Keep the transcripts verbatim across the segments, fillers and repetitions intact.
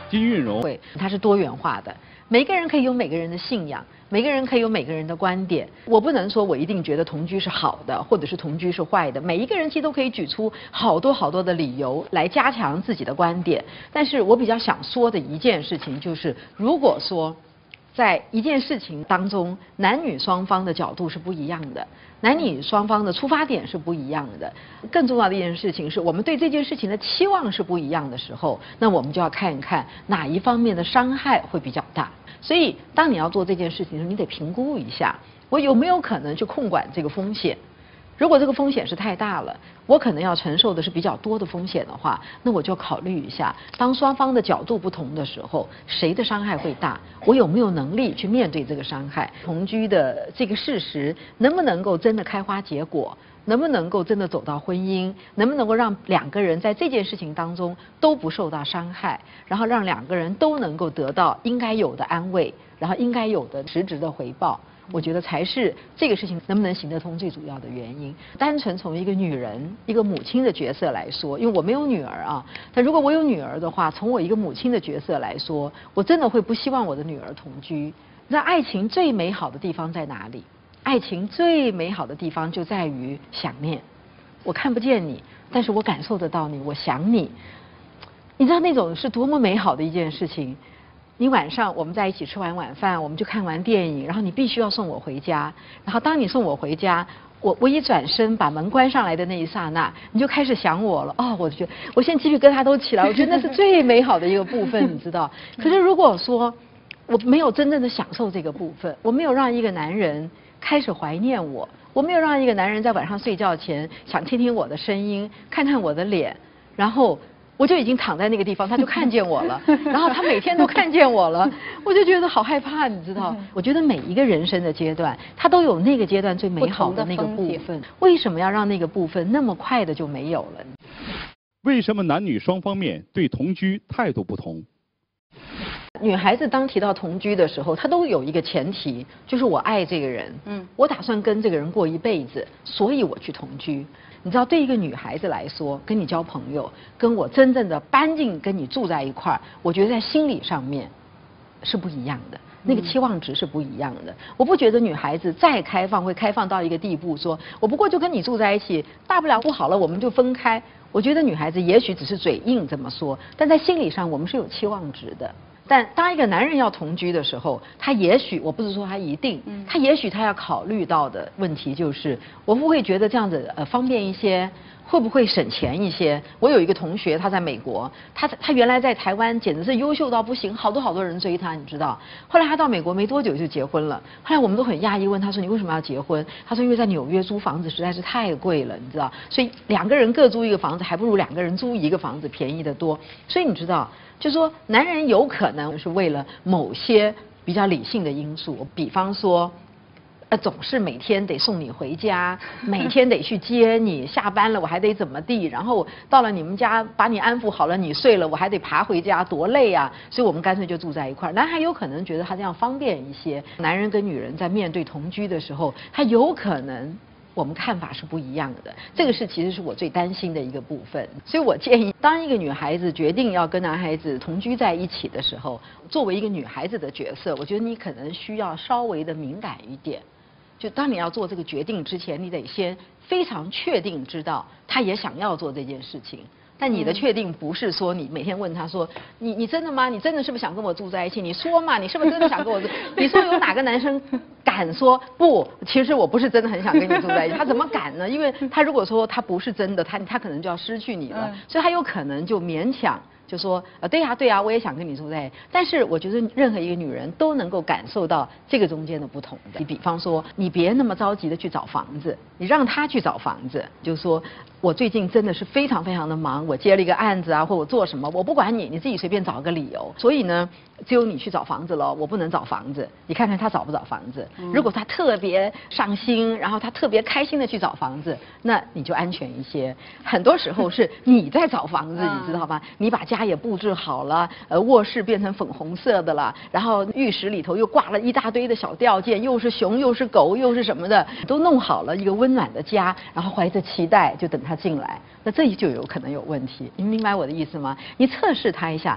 金运荣， 会它是多元化的，每个人可以有每个人的信仰，每个人可以有每个人的观点。我不能说我一定觉得同居是好的，或者是同居是坏的。每一个人其实都可以举出好多好多的理由来加强自己的观点。但是我比较想说的一件事情就是，如果说在一件事情当中，男女双方的角度是不一样的，男女双方的出发点是不一样的。更重要的一件事情是我们对这件事情的期望是不一样的时候，那我们就要看一看哪一方面的伤害会比较大。所以，当你要做这件事情的时候，你得评估一下，我有没有可能去控管这个风险。如果这个风险是太大了，我可能要承受的是比较多的风险的话，那我就考虑一下，当双方的角度不同的时候，谁的伤害会大？我有没有能力去面对这个伤害？同居的这个事实能不能够真的开花结果？能不能够真的走到婚姻？能不能够让两个人在这件事情当中都不受到伤害，然后让两个人都能够得到应该有的安慰，然后应该有的实质的回报？我觉得才是这个事情能不能行得通最主要的原因。单纯从一个女人、一个母亲的角色来说，因为我没有女儿啊，但如果我有女儿的话，从我一个母亲的角色来说，我真的会不希望我的女儿同居。那爱情最美好的地方在哪里？爱情最美好的地方就在于想念。我看不见你，但是我感受得到你，我想你。你知道那种是多么美好的一件事情。你晚上我们在一起吃完晚饭，我们就看完电影，然后你必须要送我回家。然后当你送我回家，我我一转身把门关上来的那一刹那，你就开始想我了。哦，我就觉得我现在鸡皮疙瘩都起来，我觉得那是最美好的一个部分，你知道。可是如果说我没有真正的享受这个部分，我没有让一个男人开始怀念我，我没有让一个男人在晚上睡觉前想听听我的声音，看看我的脸，然后我就已经躺在那个地方，他就看见我了，然后他每天都看见我了，我就觉得好害怕，你知道？我觉得每一个人生的阶段，他都有那个阶段最美好的那个部分，为什么要让那个部分那么快的就没有了？ 为什么男女双方面对同居态度不同？ 女孩子当提到同居的时候，她都有一个前提，就是我爱这个人，嗯，我打算跟这个人过一辈子，所以我去同居。你知道，对一个女孩子来说，跟你交朋友，跟我真正的搬进跟你住在一块儿，我觉得在心理上面是不一样的，那个期望值是不一样的。我不觉得女孩子再开放会开放到一个地步，说我不过就跟你住在一起，大不了不好了我们就分开。我觉得女孩子也许只是嘴硬这么说，但在心理上我们是有期望值的。但当一个男人要同居的时候，他也许，我不是说他一定，他也许他要考虑到的问题就是，我会不会觉得这样子呃方便一些，会不会省钱一些？我有一个同学，他在美国，他他原来在台湾简直是优秀到不行，好多好多人追他，你知道。后来他到美国没多久就结婚了。后来我们都很讶异，问他说你为什么要结婚？他说因为在纽约租房子实在是太贵了，你知道，所以两个人各租一个房子，还不如两个人租一个房子便宜得多。所以你知道。就是说，男人有可能是为了某些比较理性的因素，比方说，呃，总是每天得送你回家，每天得去接你，下班了我还得怎么地，然后到了你们家把你安抚好了，你睡了，我还得爬回家，多累啊！所以我们干脆就住在一块儿。男孩有可能觉得他这样方便一些。男人跟女人在面对同居的时候，他有可能。我们看法是不一样的，这个是其实是我最担心的一个部分。所以我建议，当一个女孩子决定要跟男孩子同居在一起的时候，作为一个女孩子的角色，我觉得你可能需要稍微的敏感一点。就当你要做这个决定之前，你得先非常确定知道他也想要做这件事情。但你的确定不是说你每天问他说你你真的吗？你真的是不是想跟我住在一起？你说嘛，你是不是真的想跟我住？你说有哪个男生敢说不？其实我不是真的很想跟你住在一起，他怎么敢呢？因为他如果说他不是真的，他他可能就要失去你了，所以他有可能就勉强。就说呃对呀对呀，我也想跟你住在一起。但是我觉得任何一个女人都能够感受到这个中间的不同的。你比方说，你别那么着急的去找房子，你让他去找房子，就是说我最近真的是非常非常的忙，我接了一个案子啊，或我做什么，我不管你，你自己随便找个理由。所以呢，只有你去找房子了，我不能找房子。你看看他找不找房子？如果他特别上心，然后他特别开心的去找房子，那你就安全一些。很多时候是你在找房子，你知道吗？你把家也布置好了，呃，卧室变成粉红色的了，然后浴室里头又挂了一大堆的小吊件，又是熊又是狗又是什么的，都弄好了一个温暖的家，然后怀着期待就等他进来，那这就有可能有问题。你明白我的意思吗？你测试他一下。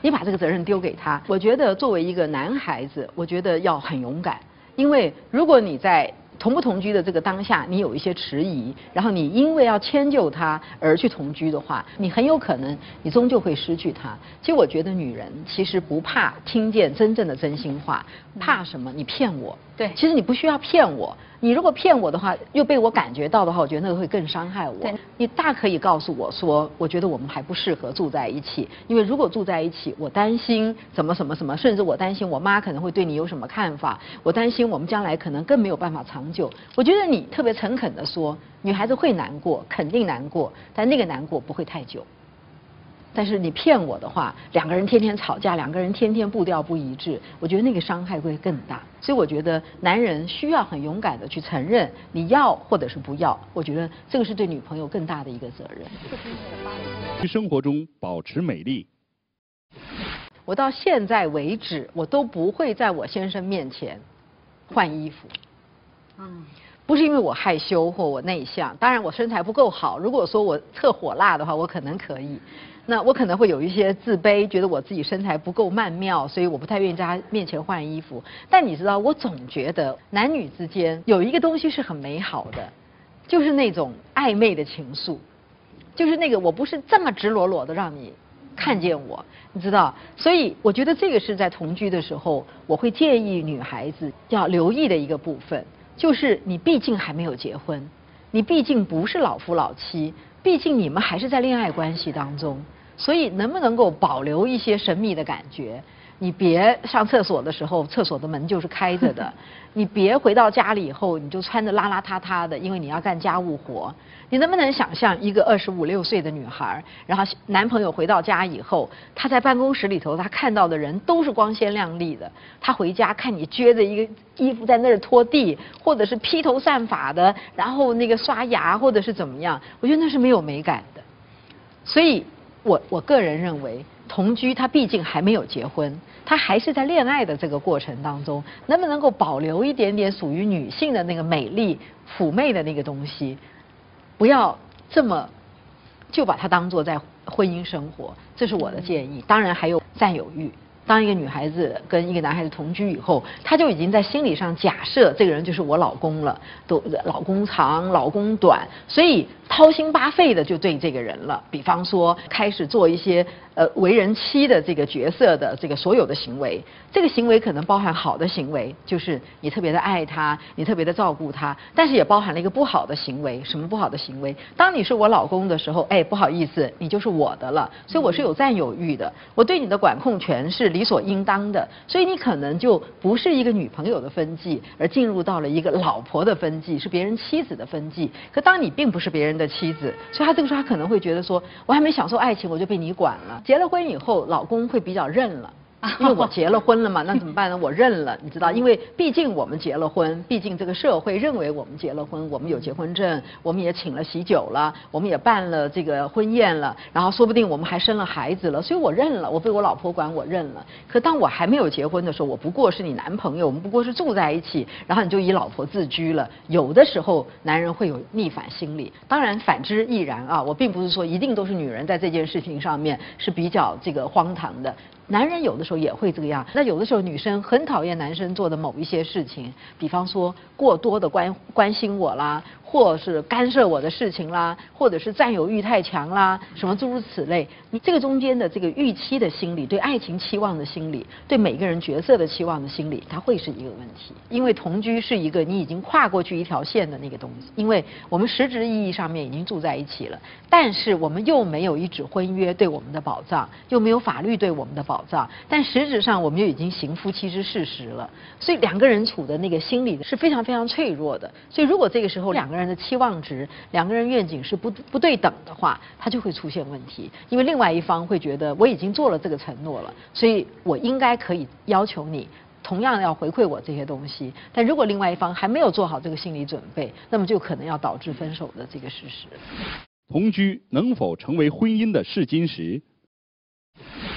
你把这个责任丢给他。我觉得作为一个男孩子，我觉得要很勇敢，因为如果你在同不同居的这个当下，你有一些迟疑，然后你因为要迁就他而去同居的话，你很有可能你终究会失去他。其实我觉得女人其实不怕听见真正的真心话，怕什么？你骗我。对，其实你不需要骗我。你如果骗我的话，又被我感觉到的话，我觉得那个会更伤害我。你大可以告诉我说，我觉得我们还不适合住在一起，因为如果住在一起，我担心什么什么什么，甚至我担心我妈可能会对你有什么看法，我担心我们将来可能更没有办法长久。我觉得你特别诚恳地说，女孩子会难过，肯定难过，但那个难过不会太久。但是你骗我的话，两个人天天吵架，两个人天天步调不一致，我觉得那个伤害会更大。所以我觉得男人需要很勇敢的去承认你要或者是不要，我觉得这个是对女朋友更大的一个责任。 生活中保持美丽。 我到现在为止，我都不会在我先生面前换衣服。嗯。不是因为我害羞或我内向，当然我身材不够好。如果说我特火辣的话，我可能可以。那我可能会有一些自卑，觉得我自己身材不够曼妙，所以我不太愿意在他面前换衣服。但你知道，我总觉得男女之间有一个东西是很美好的，就是那种暧昧的情愫，就是那个我不是这么直裸裸的让你看见我，你知道。所以我觉得这个是在同居的时候，我会建议女孩子要留意的一个部分。就是你毕竟还没有结婚，你毕竟不是老夫老妻，毕竟你们还是在恋爱关系当中，所以能不能够保留一些神秘的感觉？你别上厕所的时候，厕所的门就是开着的；你别回到家里以后，你就穿得邋邋遢遢的，因为你要干家务活。你能不能想象一个二十五六岁的女孩，然后男朋友回到家以后，她在办公室里头，她看到的人都是光鲜亮丽的，她回家看你撅着一个衣服在那儿拖地，或者是披头散发的，然后那个刷牙，或者是怎么样，我觉得那是没有美感的。所以我我个人认为，同居他毕竟还没有结婚，他还是在恋爱的这个过程当中，能不能够保留一点点属于女性的那个美丽妩媚的那个东西，不要这么就把它当作在婚姻生活，这是我的建议。当然还有占有欲。当一个女孩子跟一个男孩子同居以后，她就已经在心理上假设这个人就是我老公了，都老公长老公短，所以掏心扒肺的就对这个人了。比方说开始做一些呃为人妻的这个角色的这个所有的行为，这个行为可能包含好的行为，就是你特别的爱他，你特别的照顾他，但是也包含了一个不好的行为。什么不好的行为？当你是我老公的时候，哎，不好意思，你就是我的了，所以我是有占有欲的，我对你的管控权是理所应当的，所以你可能就不是一个女朋友的分际，而进入到了一个老婆的分际，是别人妻子的分际。可当你并不是别人的妻子，所以他这个时候他可能会觉得说，我还没享受爱情，我就被你管了。结了婚以后，老公会比较认了。因为我结了婚了嘛，那怎么办呢？我认了，你知道，因为毕竟我们结了婚，毕竟这个社会认为我们结了婚，我们有结婚证，我们也请了喜酒了，我们也办了这个婚宴了，然后说不定我们还生了孩子了，所以我认了，我被我老婆管，我认了。可当我还没有结婚的时候，我不过是你男朋友，我们不过是住在一起，然后你就以老婆自居了。有的时候男人会有逆反心理，当然反之亦然啊。我并不是说一定都是女人在这件事情上面是比较这个荒唐的。男人有的时候也会这个样，那有的时候女生很讨厌男生做的某一些事情，比方说过多的关关心我啦，或是干涉我的事情啦，或者是占有欲太强啦，什么诸如此类。你这个中间的这个预期的心理，对爱情期望的心理，对每个人角色的期望的心理，它会是一个问题。因为同居是一个你已经跨过去一条线的那个东西，因为我们实质意义上面已经住在一起了，但是我们又没有一纸婚约对我们的保障，又没有法律对我们的保障，但实质上我们就已经行夫妻之事实了。所以两个人处的那个心理是非常非常脆弱的。所以如果这个时候两个人的期望值、两个人愿景是不不对等的话，它就会出现问题。因为另外一方会觉得我已经做了这个承诺了，所以我应该可以要求你同样要回馈我这些东西。但如果另外一方还没有做好这个心理准备，那么就可能要导致分手的这个事实。 同居能否成为婚姻的试金石？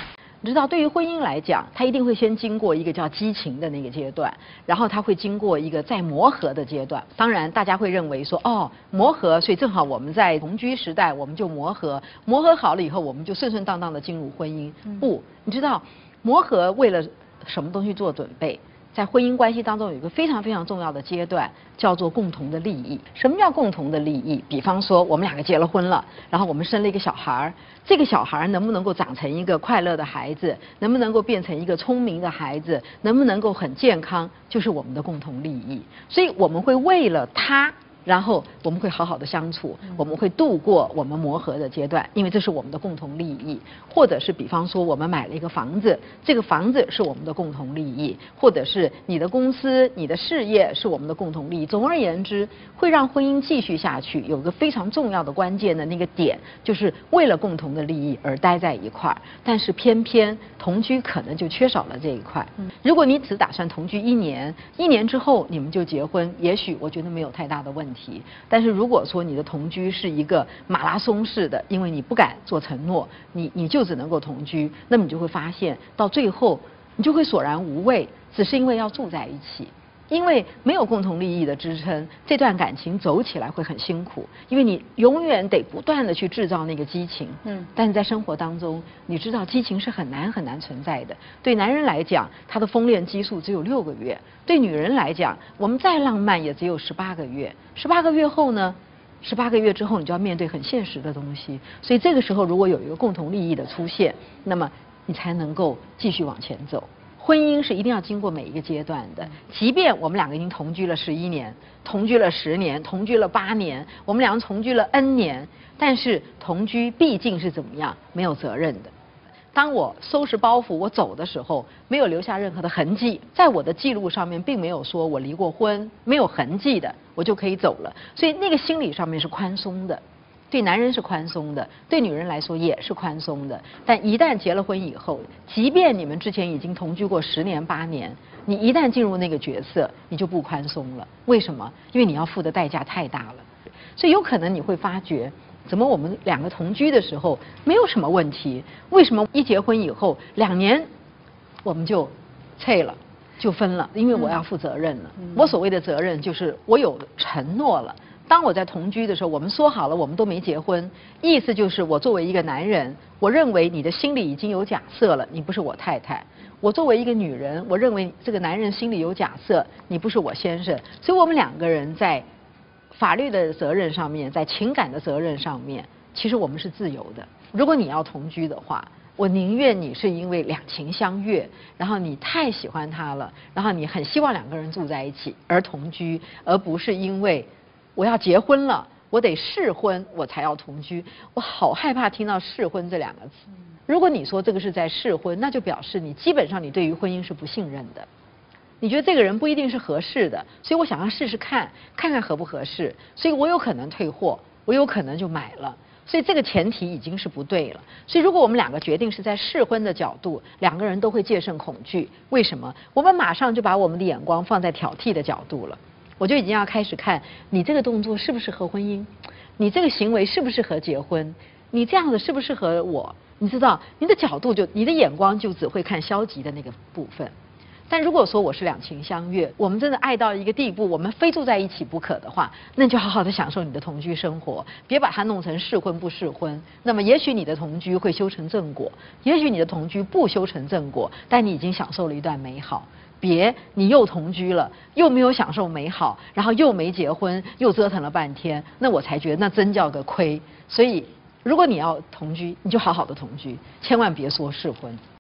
你知道，对于婚姻来讲，它一定会先经过一个叫激情的那个阶段，然后它会经过一个再磨合的阶段。当然，大家会认为说，哦，磨合，所以正好我们在同居时代我们就磨合，磨合好了以后，我们就顺顺当当的进入婚姻。不，你知道，磨合为了什么东西做准备？在婚姻关系当中有一个非常非常重要的阶段，叫做共同的利益。什么叫共同的利益？比方说，我们两个结了婚了，然后我们生了一个小孩，这个小孩能不能够长成一个快乐的孩子，能不能够变成一个聪明的孩子，能不能够很健康，就是我们的共同利益。所以我们会为了他，然后我们会好好的相处，我们会度过我们磨合的阶段，因为这是我们的共同利益。或者是比方说我们买了一个房子，这个房子是我们的共同利益，或者是你的公司、你的事业是我们的共同利益。总而言之，会让婚姻继续下去，有个非常重要的关键的那个点，就是为了共同的利益而待在一块儿。但是偏偏同居可能就缺少了这一块。如果你只打算同居一年，一年之后你们就结婚，也许我觉得没有太大的问题。但是如果说你的同居是一个马拉松式的，因为你不敢做承诺，你你就只能够同居，那么你就会发现到最后你就会索然无味，只是因为要住在一起。因为没有共同利益的支撑，这段感情走起来会很辛苦，因为你永远得不断的去制造那个激情。嗯，但是在生活当中，你知道激情是很难很难存在的。对男人来讲，他的丰恋激素只有六个月；对女人来讲，我们再浪漫也只有十八个月。十八个月后呢？十八个月之后，你就要面对很现实的东西。所以这个时候，如果有一个共同利益的出现，那么你才能够继续往前走。婚姻是一定要经过每一个阶段的，即便我们两个已经同居了十一年，同居了十年，同居了八年，我们两个同居了 N 年，但是同居毕竟是怎么样？没有责任的。当我收拾包袱我走的时候，没有留下任何的痕迹，在我的记录上面并没有说我离过婚，没有痕迹的，我就可以走了。所以那个心理上面是宽松的。对男人是宽松的，对女人来说也是宽松的。但一旦结了婚以后，即便你们之前已经同居过十年八年，你一旦进入那个角色，你就不宽松了。为什么？因为你要付的代价太大了。所以有可能你会发觉，怎么我们两个同居的时候没有什么问题，为什么一结婚以后两年我们就脆了，就分了？因为我要负责任了。我所谓的责任就是我有承诺了。当我在同居的时候，我们说好了，我们都没结婚，意思就是我作为一个男人，我认为你的心里已经有假设了，你不是我太太；我作为一个女人，我认为这个男人心里有假设，你不是我先生。所以我们两个人在法律的责任上面，在情感的责任上面，其实我们是自由的。如果你要同居的话，我宁愿你是因为两情相悦，然后你太喜欢他了，然后你很希望两个人住在一起而同居，而不是因为我要结婚了，我得试婚，我才要同居。我好害怕听到试婚这两个字。如果你说这个是在试婚，那就表示你基本上你对于婚姻是不信任的。你觉得这个人不一定是合适的，所以我想要试试看，看看合不合适。所以我有可能退货，我有可能就买了。所以这个前提已经是不对了。所以如果我们两个决定是在试婚的角度，两个人都会戒慎恐惧。为什么？我们马上就把我们的眼光放在挑剔的角度了。我就已经要开始看你这个动作适不适合婚姻，你这个行为适不适合结婚，你这样子适不适合我？你知道，你的角度就你的眼光就只会看消极的那个部分。但如果说我是两情相悦，我们真的爱到一个地步，我们非住在一起不可的话，那你就好好的享受你的同居生活，别把它弄成试婚不试婚。那么也许你的同居会修成正果，也许你的同居不修成正果，但你已经享受了一段美好。别你又同居了，又没有享受美好，然后又没结婚，又折腾了半天，那我才觉得那真叫个亏。所以如果你要同居，你就好好的同居，千万别说试婚。